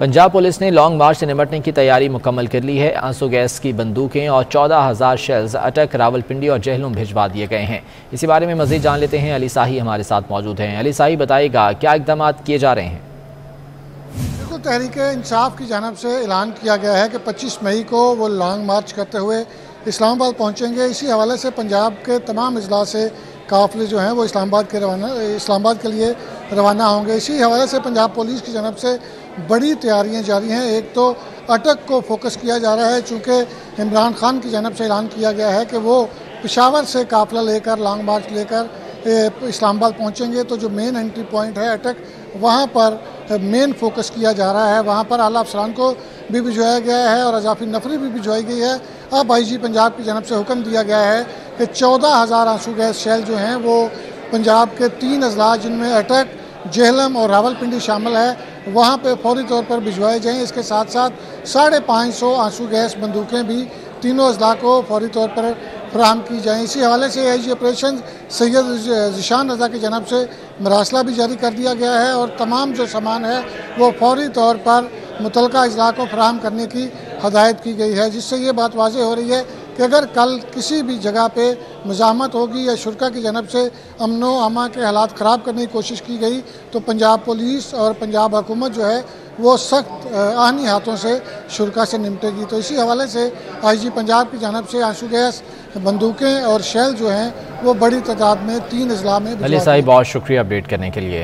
Punjab police ने long march से निपटने की तैयारी मुकम्मल कर ली है। आंसू गैस की बंदूकें और 14,000 शेल्स अटक, रावलपिंडी और जहलुम भिजवा दिए गए हैं। इसी बारे में मजीद जान लेते हैं। अली साही हमारे साथ मौजूद हैं। अली साही, बताइएगा क्या इकदाम किए जा रहे हैं? बिल्कुल, तहरीक-ए-इंसाफ की जानिब से ऐलान किया गया है कि 25 मई को वो लॉन्ग मार्च करते हुए इस्लामाबाद पहुँचेंगे। इसी हवाले से पंजाब के तमाम अजला से काफ़िले जो हैं वो इस्लामाबाद के लिए रवाना होंगे। इसी हवाले से पंजाब पुलिस की जानिब से बड़ी तैयारियां जारी हैं। एक तो अटक को फोकस किया जा रहा है, चूँकि इमरान खान की जानिब से ऐलान किया गया है कि वो पेशावर से काफ़िला लेकर लॉन्ग मार्च लेकर इस्लामाबाद पहुँचेंगे। तो जो मेन एंट्री पॉइंट है अटक, वहाँ पर मेन फोकस किया जा रहा है। वहाँ पर आला अफसरान को भी भिजवाया गया है और अजाफी नफरी भी भिजवाई गई है। अब IG पंजाब की जानिब से हुक्म दिया गया है कि 14,000 आंसू गैस शेल जो हैं वो पंजाब के 3 अजला जिनमें अटक, जहलम और रावलपिंडी शामिल है, वहाँ पे फौरी तौर पर भिजवाए जाएँ। इसके साथ साथ 550 आंसू गैस बंदूकें भी तीनों अजला को फौरी तौर पर फराहम की जाएँ। इसी हवाले से IG ऑपरेशन सैयद ज़ीशान रज़ा की जानिब से मरासला भी जारी कर दिया गया है और तमाम जो सामान है वो फौरी तौर पर मुतलका अजला को फराहम करने की हदायत की गई है, जिससे ये बात वाज़ेह हो रही है कि अगर कल किसी भी जगह पे मुज़ाहमत होगी या शुरा की जानिब से अमन व अमा के हालात ख़राब करने की कोशिश की गई तो पंजाब पुलिस और पंजाब हुकूमत जो है वो सख्त आहनी हाथों से शुरा से निपटेगी। तो इसी हवाले से IG पंजाब की जानिब से आंसू गैस बंदूकें और शेल जो हैं वो बड़ी तादाद में 3 अजला में। अली साहिब, बहुत शुक्रिया अपडेट करने के लिए।